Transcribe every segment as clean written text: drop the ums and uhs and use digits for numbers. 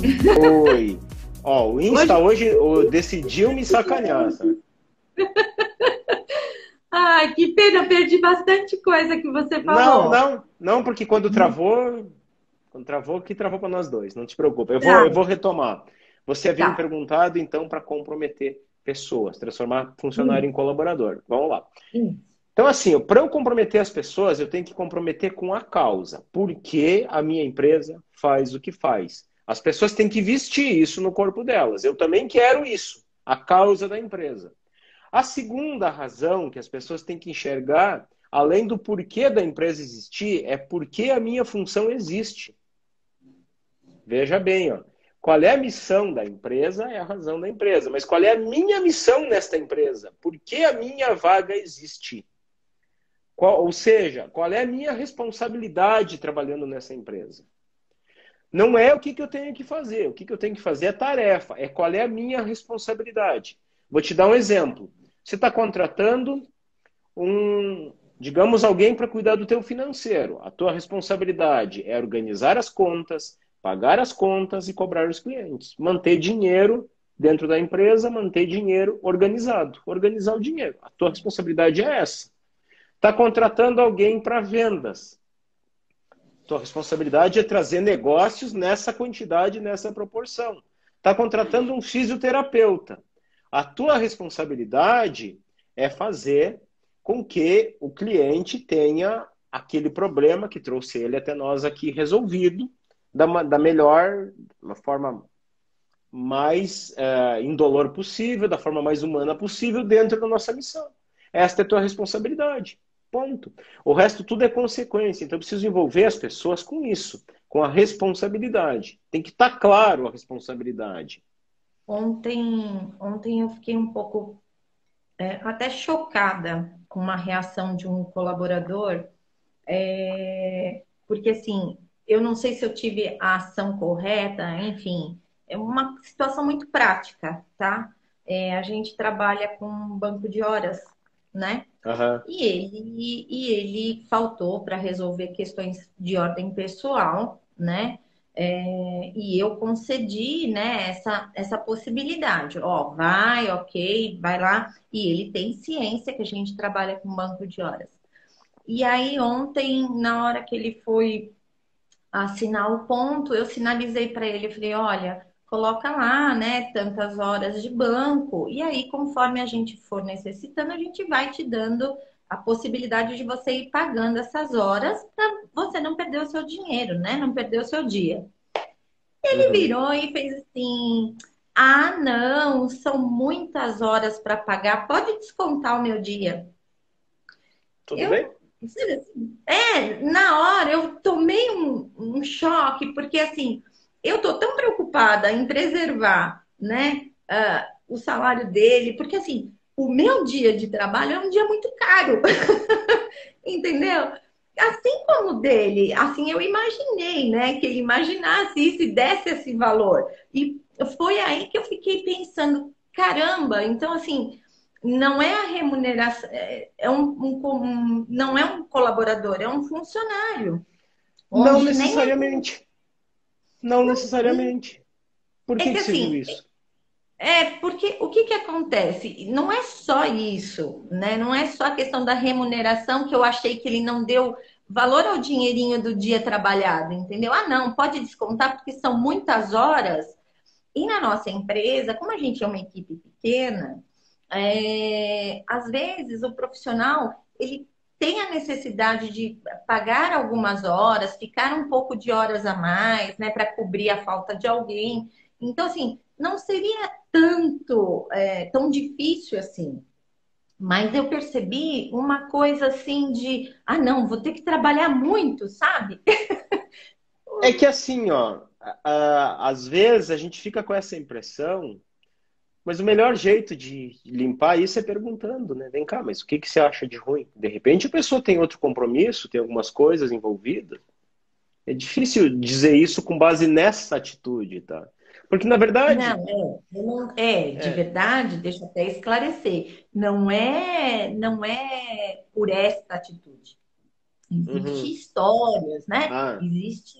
Oi. Ó, o Insta Hoje... hoje decidiu me sacanear, sabe? Ai, que pena, perdi bastante coisa que você Não, falou. não, não, porque quando travou, que travou para nós dois, não te preocupa. Eu Ah, vou retomar. Você havia me tá. perguntado, então, para comprometer pessoas, transformar funcionário Isso, em colaborador. Vamos lá. isso. Então, assim, para eu comprometer as pessoas, eu tenho que comprometer com a causa. Por que a minha empresa faz o que faz? As pessoas têm que vestir isso no corpo delas. Eu também quero isso, a causa da empresa. A segunda razão que as pessoas têm que enxergar, além do porquê da empresa existir, é porque a minha função existe. Veja bem, ó. Qual é a missão da empresa é a razão da empresa, mas qual é a minha missão nesta empresa? Por que a minha vaga existe? Ou seja, qual é a minha responsabilidade trabalhando nessa empresa? Não é o que eu tenho que fazer. O que eu tenho que fazer é tarefa. É qual é a minha responsabilidade. Vou te dar um exemplo. Você está contratando digamos, alguém para cuidar do teu financeiro. A tua responsabilidade é organizar as contas, pagar as contas e cobrar os clientes. Manter dinheiro dentro da empresa, manter dinheiro organizado. Organizar o dinheiro. A tua responsabilidade é essa. Está contratando alguém para vendas. Tua responsabilidade é trazer negócios nessa quantidade, nessa proporção. Está contratando um fisioterapeuta. A tua responsabilidade é fazer com que o cliente tenha aquele problema que trouxe ele até nós aqui resolvido da melhor, uma forma mais indolor possível, da forma mais humana possível, dentro da nossa missão. Esta é a tua responsabilidade. Ponto. O resto tudo é consequência. Então eu preciso envolver as pessoas com isso, com a responsabilidade. Tem que estar claro a responsabilidade. Ontem eu fiquei um pouco até chocada com uma reação de um colaborador, porque assim, eu não sei se eu tive a ação correta, enfim, é uma situação muito prática, tá? A gente trabalha com um banco de horas, né? Aham. E ele faltou para resolver questões de ordem pessoal, né? E eu concedi, né, essa possibilidade. Ó, vai, ok, vai lá. E ele tem ciência que a gente trabalha com banco de horas. E aí, ontem, na hora que ele foi assinar o ponto, eu sinalizei para ele, eu falei, olha, coloca lá, né, tantas horas de banco, e aí, conforme a gente for necessitando, a gente vai te dando a possibilidade de você ir pagando essas horas para você não perder o seu dinheiro, né? Não perder o seu dia. Ele Uhum. virou e fez assim: ah, não, são muitas horas para pagar, pode descontar o meu dia. Tudo bem? Eu, na hora eu tomei um choque, porque assim, eu tô tão preocupada em preservar, né, o salário dele, porque assim, o meu dia de trabalho é um dia muito caro, entendeu? Assim como o dele, assim eu imaginei, né, que ele imaginasse isso e desse esse valor. E foi aí que eu fiquei pensando, caramba, então assim, não é a remuneração, não é um colaborador, é um funcionário, Não onde nem necessariamente. Não necessariamente. Por é que que que você viu assim, isso? porque o que que acontece? Não é só isso, né? Não é só a questão da remuneração que eu achei que ele não deu valor ao dinheirinho do dia trabalhado, entendeu? Ah, não, pode descontar porque são muitas horas. E na nossa empresa, como a gente é uma equipe pequena, às vezes o profissional ele tem a necessidade de pagar algumas horas, ficar um pouco de horas a mais, né, para cobrir a falta de alguém. Então, assim, não seria tão difícil assim. Mas eu percebi uma coisa assim de, ah, não, vou ter que trabalhar muito, sabe? É que assim, ó, às vezes a gente fica com essa impressão. Mas o melhor jeito de limpar isso é perguntando, né? Vem cá, mas o que que você acha de ruim? De repente a pessoa tem outro compromisso, tem algumas coisas envolvidas. É difícil dizer isso com base nessa atitude, tá? Porque na verdade, Não, de é, verdade, deixa eu até esclarecer. Não é por esta atitude. Existem uhum, histórias, né? ah, Existe.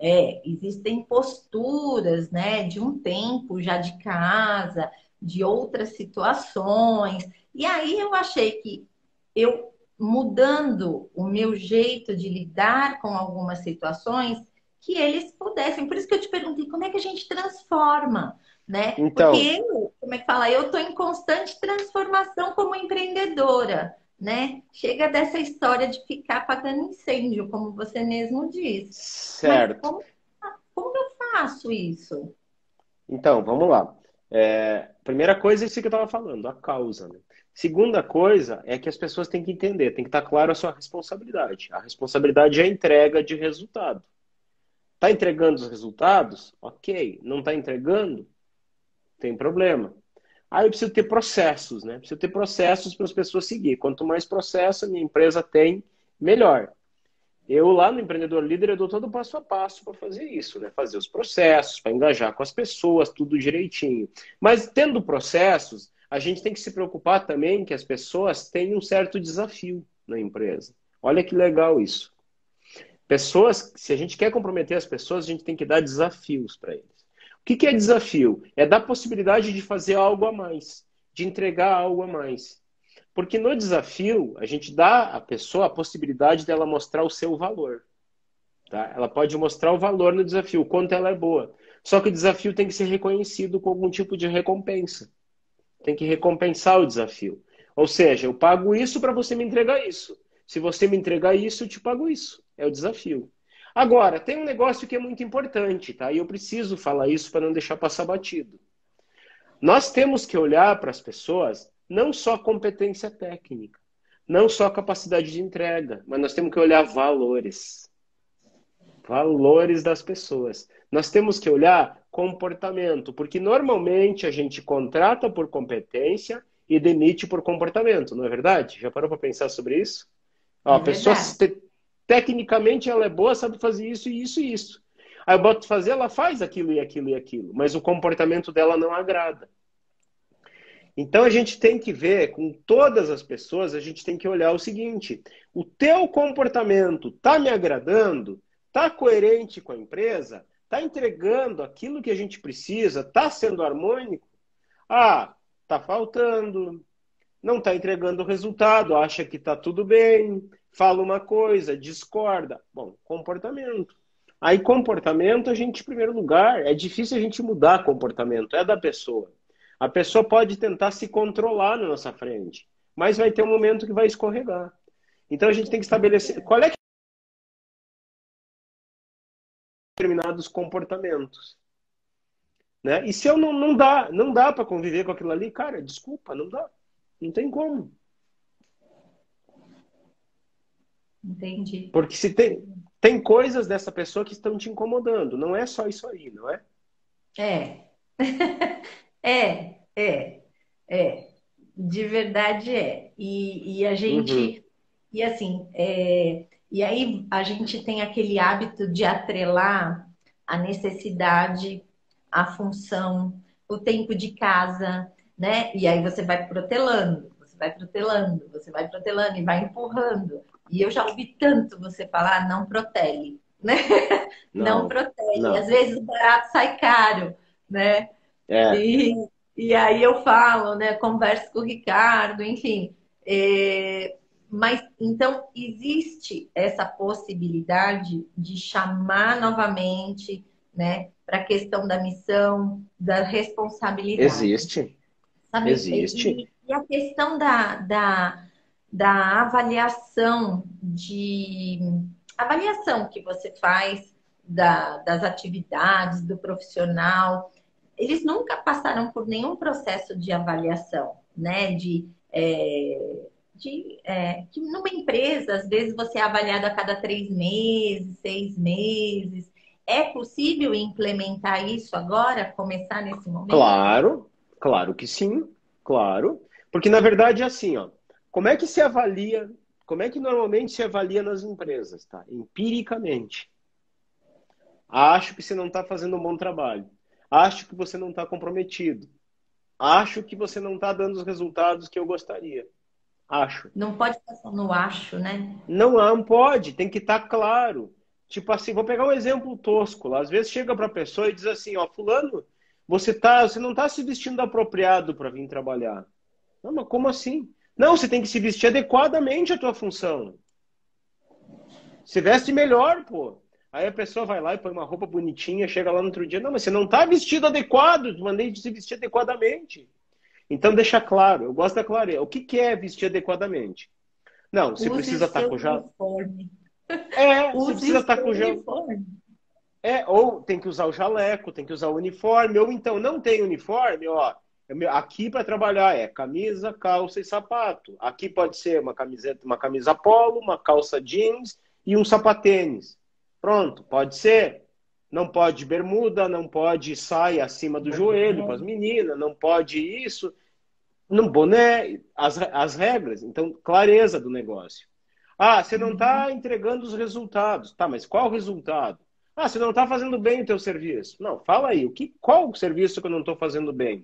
existem posturas, né, de um tempo já de casa, de outras situações. E aí eu achei que eu mudando o meu jeito de lidar com algumas situações, que eles pudessem. Por isso que eu te perguntei como é que a gente transforma, né? Porque Então, eu, como é que fala? Eu estou em constante transformação como empreendedora, né? Chega dessa história de ficar pagando incêndio, como você mesmo disse. Mas certo. como eu faço isso? Então, vamos lá. Primeira coisa é isso que eu estava falando, a causa, né? Segunda coisa é que as pessoas têm que entender, tem que estar claro a sua responsabilidade. A responsabilidade é a entrega de resultado. Está entregando os resultados? Ok. Não está entregando? Tem problema. Aí eu preciso ter processos, né? Preciso ter processos para as pessoas seguir. Quanto mais processo a minha empresa tem, melhor. Eu lá no Empreendedor Líder eu dou todo o passo a passo para fazer isso, né? Fazer os processos, para engajar com as pessoas, tudo direitinho. Mas tendo processos, a gente tem que se preocupar também que as pessoas tenham um certo desafio na empresa. Olha que legal isso. Pessoas, se a gente quer comprometer as pessoas, a gente tem que dar desafios para eles. O que é desafio? É dar possibilidade de fazer algo a mais, de entregar algo a mais. Porque no desafio, a gente dá à pessoa a possibilidade dela mostrar o seu valor. Tá? Ela pode mostrar o valor no desafio, o quanto ela é boa. Só que o desafio tem que ser reconhecido com algum tipo de recompensa. Tem que recompensar o desafio. Ou seja, eu pago isso para você me entregar isso. Se você me entregar isso, eu te pago isso. É o desafio. Agora, tem um negócio que é muito importante, tá? E eu preciso falar isso para não deixar passar batido. Nós temos que olhar para as pessoas não só competência técnica, não só capacidade de entrega, mas nós temos que olhar valores. Valores das pessoas. Nós temos que olhar comportamento, porque normalmente a gente contrata por competência e demite por comportamento, não é verdade? Já parou para pensar sobre isso? Ó, É a pessoa verdade. tecnicamente ela é boa, sabe fazer isso e isso e isso. Aí eu boto fazer, ela faz aquilo e aquilo e aquilo, mas o comportamento dela não agrada. Então a gente tem que ver com todas as pessoas, a gente tem que olhar o seguinte: o teu comportamento está me agradando? Está coerente com a empresa? Está entregando aquilo que a gente precisa? Está sendo harmônico? Ah, está faltando, não está entregando o resultado, acha que está tudo bem, fala uma coisa, discorda. Bom, comportamento. Aí, comportamento, a gente, em primeiro lugar, é difícil a gente mudar comportamento, é da pessoa. A pessoa pode tentar se controlar na nossa frente, mas vai ter um momento que vai escorregar. Então, a gente tem que estabelecer qual é que é determinados comportamentos. Né? E se eu não dá para conviver com aquilo ali, cara, desculpa, não dá. Não tem como. Entendi. Porque se tem coisas dessa pessoa que estão te incomodando. Não é só isso aí, não é? É. É, é, é. De verdade é. E a Uhum. gente, e assim, e aí a gente tem aquele hábito de atrelar a necessidade, a função, o tempo de casa, né? E aí você vai protelando, você vai protelando, você vai protelando e vai empurrando. E eu já ouvi tanto você falar, não protele, né? Não Não, protele. Às não. vezes o barato sai caro, né? É, E, e aí eu falo, né? Converso com o Ricardo, enfim. Mas então existe essa possibilidade de chamar novamente, né, para a questão da missão, da responsabilidade, existe, sabe? existe. E a questão da avaliação avaliação que você faz das atividades do profissional, eles nunca passaram por nenhum processo de avaliação, né? Que numa empresa, às vezes, você é avaliado a cada 3 meses, 6 meses. É possível implementar isso agora, começar nesse momento? Claro, claro que sim, claro. Porque na verdade é assim, ó. Como é que se avalia, como é que normalmente se avalia nas empresas, tá? Empiricamente. Acho que você não está fazendo um bom trabalho. Acho que você não está comprometido. Acho que você não está dando os resultados que eu gostaria. Acho. Não pode passar no acho, né? Não pode, tem que estar claro. Tipo assim, vou pegar um exemplo tosco lá. Às vezes chega para a pessoa e diz assim, ó, fulano, você não está se vestindo apropriado para vir trabalhar. Não, mas como assim? Não, você tem que se vestir adequadamente à tua função. Se veste melhor, pô. Aí a pessoa vai lá e põe uma roupa bonitinha, chega lá no outro dia, não, mas você não está vestido adequado, eu mandei de se vestir adequadamente. Então deixa claro, eu gosto da clareza. O que que é vestir adequadamente? Não, você Use precisa estar seu com já. uniforme. Você Use precisa estar seu com já. uniforme. Ou tem que usar o jaleco, tem que usar o uniforme, ou então não tem uniforme, ó. Aqui para trabalhar é camisa, calça e sapato. Aqui pode ser uma camiseta, uma camisa polo, uma calça jeans e um sapatênis. Pronto, pode ser. Não pode bermuda, não pode saia acima do joelho para as meninas, não pode isso, não boné, as regras. Então, clareza do negócio. Ah, você não está entregando os resultados. Tá, mas qual o resultado? Ah, você não está fazendo bem o teu serviço. Não, fala aí, qual o serviço que eu não estou fazendo bem?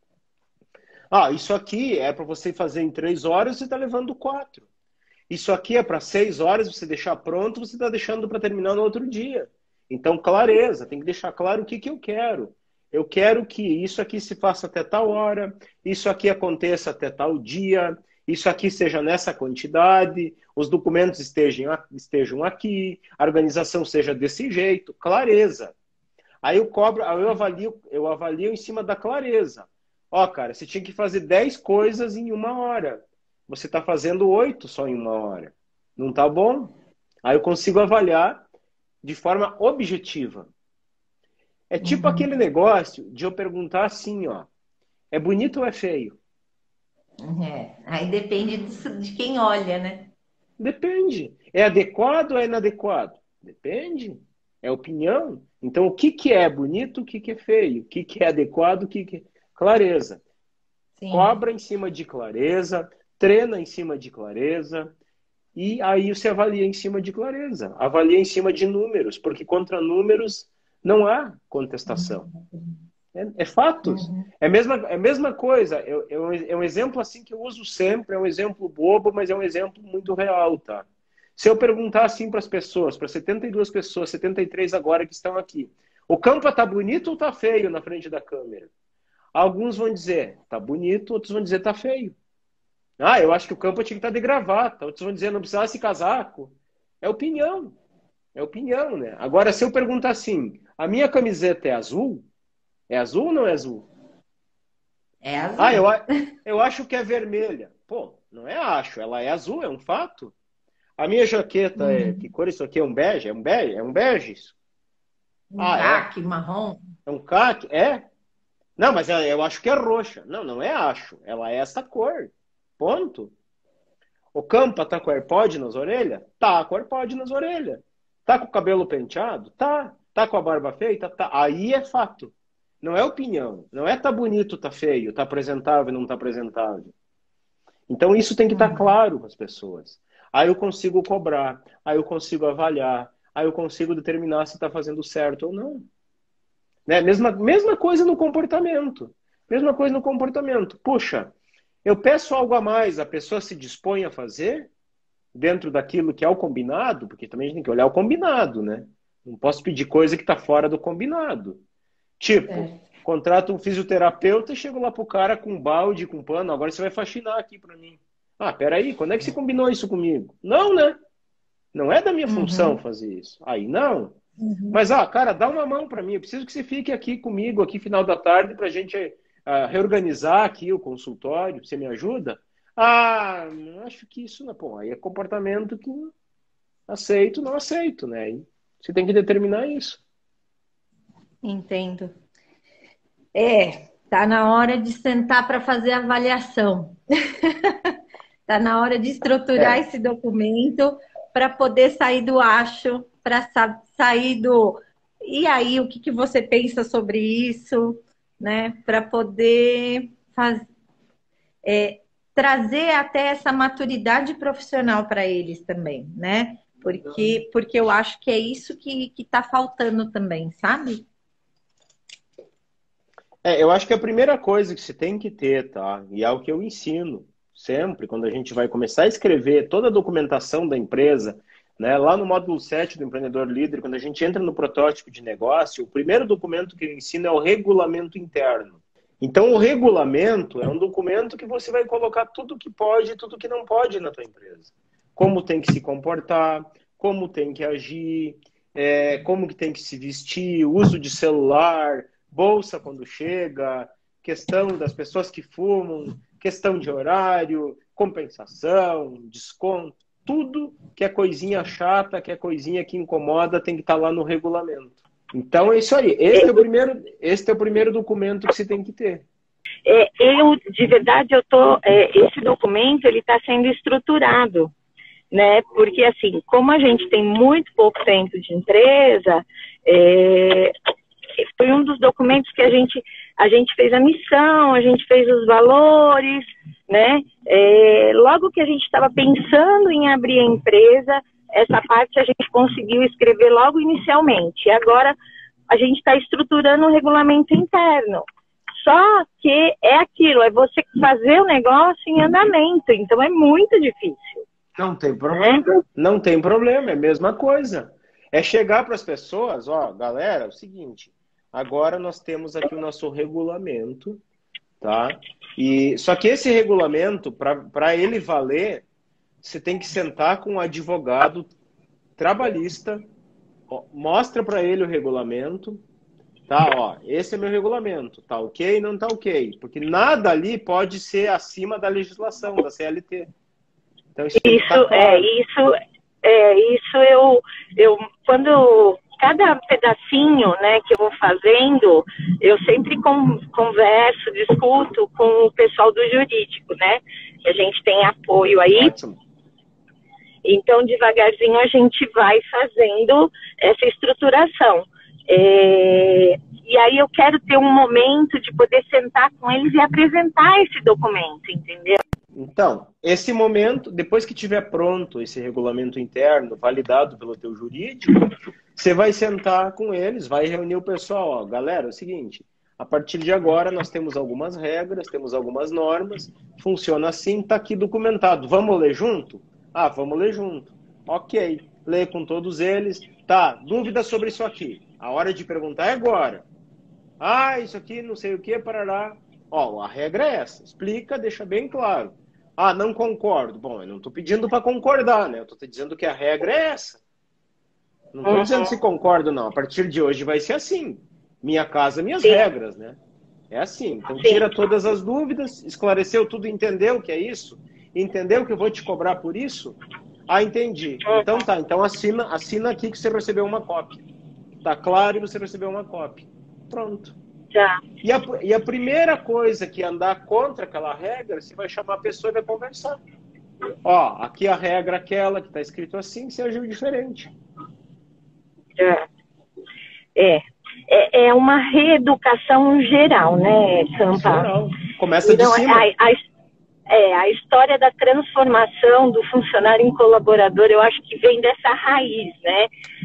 Ah, isso aqui é para você fazer em 3 horas, você está levando 4. Isso aqui é para 6 horas, você deixar pronto, você está deixando para terminar no outro dia. Então, clareza, tem que deixar claro o que, que eu quero. Eu quero que isso aqui se faça até tal hora, isso aqui aconteça até tal dia, isso aqui seja nessa quantidade, os documentos estejam aqui, a organização seja desse jeito, clareza. Aí eu avalio em cima da clareza. Ó, cara, você tinha que fazer 10 coisas em 1 hora. Você está fazendo 8 só em 1 hora. Não tá bom? Aí eu consigo avaliar de forma objetiva. É tipo aquele negócio de eu perguntar assim, ó, é bonito ou é feio? É, aí depende de quem olha, né? Depende. É adequado ou é inadequado? Depende. É opinião. Então, o que que é bonito, o que que é feio? O que que é adequado, o que que é... Clareza. Sim. Cobra em cima de clareza, treina em cima de clareza, e aí você avalia em cima de clareza. Avalia em cima de números, porque contra números não há contestação. É fatos. Uhum. É a mesma coisa. É um exemplo assim que eu uso sempre, é um exemplo bobo, mas é um exemplo muito real, tá? Se eu perguntar assim para as pessoas, para 72 pessoas, 73 agora que estão aqui, o campo está bonito ou está feio na frente da câmera? Alguns vão dizer, tá bonito, outros vão dizer, tá feio. Ah, eu acho que o campo tinha que estar de gravata. Outros vão dizer, não precisava esse casaco. É opinião. É opinião, né? Agora, se eu perguntar assim, a minha camiseta é azul ou não é azul? É Ah, azul. eu acho que é vermelha. Pô, não é acho, ela é azul, é um fato. A minha jaqueta é, que Uhum. cor é isso aqui? É um bege? É um bege? É um bege isso? Um Ah, é? caque marrom. É um caque? É? Não, mas eu acho que é roxa. Não, não é acho. Ela é essa cor. Ponto. O Campa tá com AirPod nas orelhas? Tá com AirPod nas orelhas. Tá com o cabelo penteado? Tá. Tá com a barba feita? Tá. Aí é fato. Não é opinião. Não é tá bonito, tá feio, tá apresentável, não tá apresentável. Então isso tem que estar Uhum. claro para as pessoas. Aí eu consigo cobrar, aí eu consigo avaliar, aí eu consigo determinar se está fazendo certo ou não. Né? Mesma coisa no comportamento. Mesma coisa no comportamento. Puxa, eu peço algo a mais, a pessoa se dispõe a fazer dentro daquilo que é o combinado, porque também a gente tem que olhar o combinado, né? Não posso pedir coisa que está fora do combinado. Tipo, Certo. contrato um fisioterapeuta e chego lá pro cara com um balde, com um pano, agora você vai faxinar aqui para mim. Ah, peraí, quando é que você combinou isso comigo? Não, né? Não é da minha função Uhum. fazer isso. Aí não. Uhum. Mas, cara, dá uma mão para mim. Eu preciso que você fique aqui comigo, aqui final da tarde, para a gente reorganizar aqui o consultório. Você me ajuda? Ah, acho que isso não. Pô, aí é comportamento que aceito, não aceito, né? E você tem que determinar isso. Entendo. É, tá na hora de sentar para fazer a avaliação. Tá na hora de estruturar É, esse documento para poder sair do acho, para sair do. E aí, o que que você pensa sobre isso, né? Para poder trazer até essa maturidade profissional para eles também, né? Porque eu acho que é isso que está faltando também, sabe? eu acho que a primeira coisa que se tem que ter, tá? E é o que eu ensino sempre, quando a gente vai começar a escrever toda a documentação da empresa, né? Lá no módulo 7 do Empreendedor Líder, quando a gente entra no protótipo de negócio, o primeiro documento que eu ensino é o regulamento interno. Então, o regulamento é um documento que você vai colocar tudo que pode e tudo que não pode na tua empresa. Como tem que se comportar, como tem que agir, como que tem que se vestir, uso de celular, bolsa quando chega, questão das pessoas que fumam, questão de horário, compensação, desconto, tudo que é coisinha chata, que é coisinha que incomoda, tem que estar lá no regulamento. Então é isso aí. Este é o primeiro documento que você tem que ter. De verdade, esse documento ele está sendo estruturado, né? Porque assim, como a gente tem muito pouco tempo de empresa, foi um dos documentos que a gente fez a missão, a gente fez os valores, né? Logo que a gente estava pensando em abrir a empresa, essa parte a gente conseguiu escrever logo inicialmente. E agora a gente está estruturando o regulamento interno. Só que é aquilo, é você fazer o negócio em andamento. Então é muito difícil. Não tem problema. Não tem problema, é a mesma coisa. É chegar para as pessoas, ó, galera, é o seguinte, agora nós temos aqui o nosso regulamento, tá? Só que esse regulamento, para ele valer, você tem que sentar com um advogado trabalhista, mostra para ele o regulamento, tá? Ó, esse é meu regulamento, tá ok? Não tá ok, porque nada ali pode ser acima da legislação, da CLT. Então isso eu quando cada pedacinho, né, que eu vou fazendo, eu sempre converso, discuto com o pessoal do jurídico, né? Que a gente tem apoio aí. Ótimo. Então, devagarzinho, a gente vai fazendo essa estruturação. E aí eu quero ter um momento de poder sentar com eles e apresentar esse documento, entendeu? Então, esse momento, depois que tiver pronto esse regulamento interno, validado pelo teu jurídico, você vai sentar com eles, vai reunir o pessoal. Ó, galera, é o seguinte, a partir de agora nós temos algumas regras, temos algumas normas, funciona assim, está aqui documentado. Vamos ler junto? Ah, vamos ler junto. Ok, lê com todos eles. Tá, dúvida sobre isso aqui. A hora de perguntar é agora. Ah, isso aqui não sei o que, parará. Ó, a regra é essa. Explica, deixa bem claro. Ah, não concordo. Bom, eu não estou pedindo para concordar, né? Eu estou te dizendo que a regra é essa. Não estou dizendo se concordo, não. A partir de hoje vai ser assim. Minha casa, minhas regras, né? É assim. Então tira todas as dúvidas, esclareceu tudo, entendeu o que é isso? Entendeu que eu vou te cobrar por isso? Ah, entendi. Então tá, então assina aqui que você recebeu uma cópia. Tá claro e você recebeu uma cópia. Pronto. Já. E a primeira coisa que andar contra aquela regra, você vai chamar a pessoa e vai conversar. Ó, aqui a regra é aquela que está escrito assim, você agiu diferente. É uma reeducação geral, né, Sampa? Geral. Começa de cima. A história da transformação do funcionário em colaborador, eu acho que vem dessa raiz, né?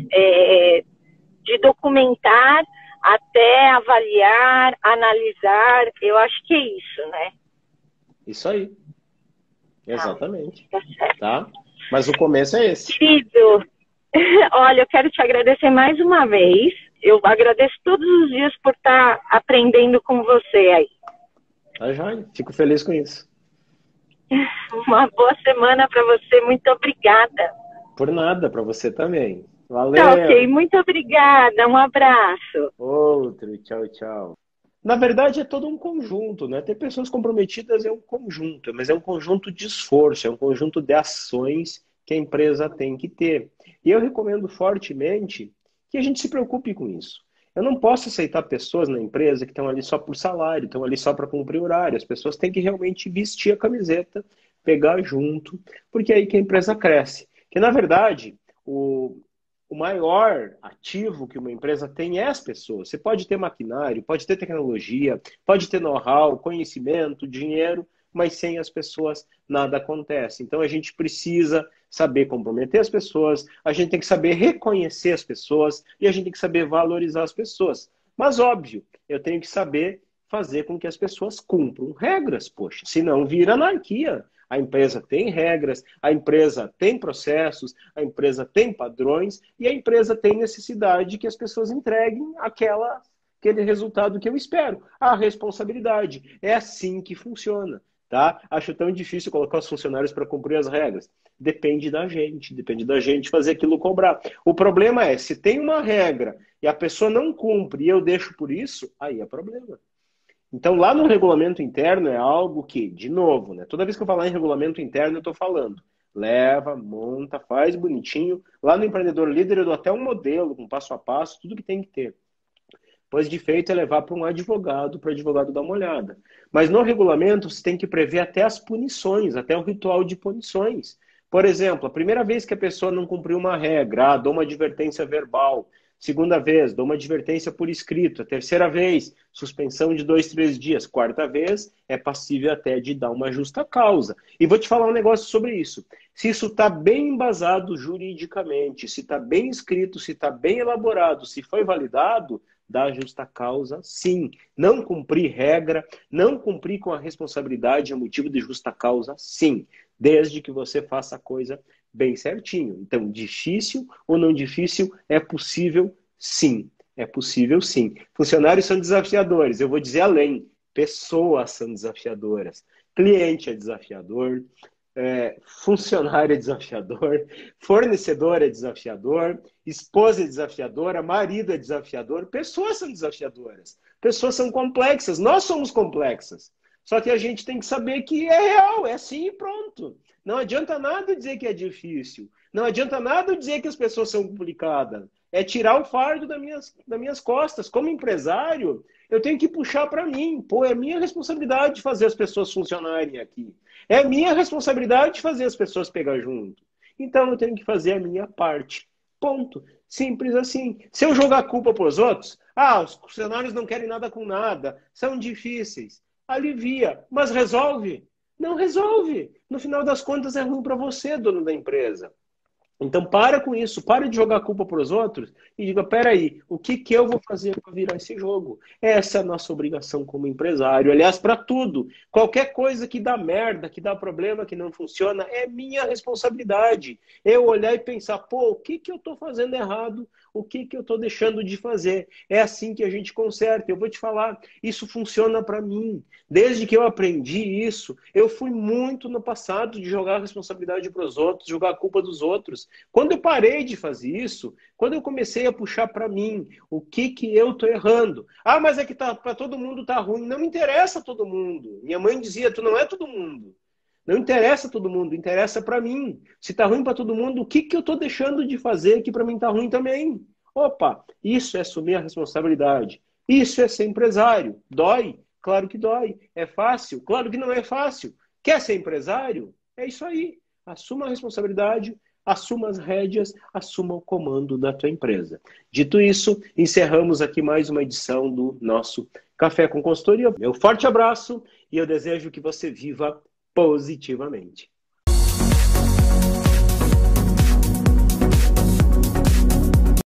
De documentar até avaliar, analisar, eu acho que é isso, né? Isso aí. Exatamente. Tá certo. Tá? Mas o começo é esse. Querido, olha, eu quero te agradecer mais uma vez. Eu agradeço todos os dias por estar aprendendo com você aí. Tá, joia. Fico feliz com isso. Uma boa semana para você. Muito obrigada. Por nada, para você também. Valeu. Tá, ok. Muito obrigada. Um abraço. Outro. Tchau, tchau. Na verdade, é todo um conjunto, né? Ter pessoas comprometidas é um conjunto, mas é um conjunto de esforço, é um conjunto de ações que a empresa tem que ter. E eu recomendo fortemente que a gente se preocupe com isso. Eu não posso aceitar pessoas na empresa que estão ali só por salário, estão ali só para cumprir horário. As pessoas têm que realmente vestir a camiseta, pegar junto, porque é aí que a empresa cresce. Que, na verdade, o maior ativo que uma empresa tem é as pessoas. Você pode ter maquinário, pode ter tecnologia, pode ter know-how, conhecimento, dinheiro, mas sem as pessoas nada acontece. Então a gente precisa saber comprometer as pessoas, a gente tem que saber reconhecer as pessoas e a gente tem que saber valorizar as pessoas. Mas óbvio, eu tenho que saber fazer com que as pessoas cumpram regras, poxa, senão vira anarquia. A empresa tem regras, a empresa tem processos, a empresa tem padrões e a empresa tem necessidade que as pessoas entreguem aquele resultado que eu espero. A responsabilidade. É assim que funciona. Tá? Acho tão difícil colocar os funcionários para cumprir as regras. Depende da gente fazer aquilo cobrar. O problema é, se tem uma regra e a pessoa não cumpre e eu deixo por isso, aí é problema. Então, lá no regulamento interno é algo que, de novo, né, toda vez que eu falar em regulamento interno, eu estou falando. Leva, monta, faz bonitinho. Lá no Empreendedor Líder eu dou até um modelo, com passo a passo, tudo que tem que ter. Pois de feito é levar para um advogado, para o advogado dar uma olhada. Mas no regulamento você tem que prever até as punições, até o ritual de punições. Por exemplo, a primeira vez que a pessoa não cumpriu uma regra, dou uma advertência verbal. Segunda vez, dou uma advertência por escrito. A terceira vez, suspensão de 2, 3 dias. Quarta vez, é passível até de dar uma justa causa. E vou te falar um negócio sobre isso. Se isso está bem embasado juridicamente, se está bem escrito, se está bem elaborado, se foi validado, dá justa causa, sim. Não cumprir regra, não cumprir com a responsabilidade é motivo de justa causa, sim. Desde que você faça a coisa bem certinho. Então, difícil ou não difícil, é possível sim. É possível sim. Funcionários são desafiadores. Eu vou dizer além. Pessoas são desafiadoras. Cliente é desafiador. Funcionário é desafiador. Fornecedor é desafiador. Esposa é desafiadora. Marido é desafiador. Pessoas são desafiadoras. Pessoas são complexas. Nós somos complexas. Só que a gente tem que saber que é real. É assim e pronto. Não adianta nada dizer que é difícil. Não adianta nada dizer que as pessoas são complicadas. É tirar o fardo das minhas costas. Como empresário, eu tenho que puxar para mim. Pô, é minha responsabilidade fazer as pessoas funcionarem aqui. É minha responsabilidade fazer as pessoas pegar junto. Então eu tenho que fazer a minha parte. Ponto. Simples assim. Se eu jogar a culpa para os outros, os funcionários não querem nada com nada, são difíceis. Alivia, mas resolve? Não resolve. No final das contas é ruim para você, dono da empresa. Então para com isso, para de jogar a culpa para os outros e diga, peraí, o que eu vou fazer para virar esse jogo? Essa é a nossa obrigação como empresário. Aliás, para tudo. Qualquer coisa que dá merda, que dá problema, que não funciona, é minha responsabilidade. Eu olhar e pensar, pô, o que eu estou fazendo errado? O que eu estou deixando de fazer? É assim que a gente conserta. Eu vou te falar, isso funciona para mim. Desde que eu aprendi isso, eu fui muito no passado de jogar a responsabilidade para os outros, jogar a culpa dos outros. Quando eu parei de fazer isso, quando eu comecei a puxar para mim, o que eu estou errando? Mas é que para todo mundo tá ruim. Não me interessa todo mundo. Minha mãe dizia, tu não é todo mundo. Não interessa todo mundo, interessa para mim. Se tá ruim para todo mundo, o que eu estou deixando de fazer que para mim tá ruim também? Opa, isso é assumir a responsabilidade. Isso é ser empresário. Dói? Claro que dói. É fácil? Claro que não é fácil. Quer ser empresário? É isso aí. Assuma a responsabilidade, assuma as rédeas, assuma o comando da tua empresa. Dito isso, encerramos aqui mais uma edição do nosso Café com Consultoria. Meu forte abraço e eu desejo que você viva positivamente.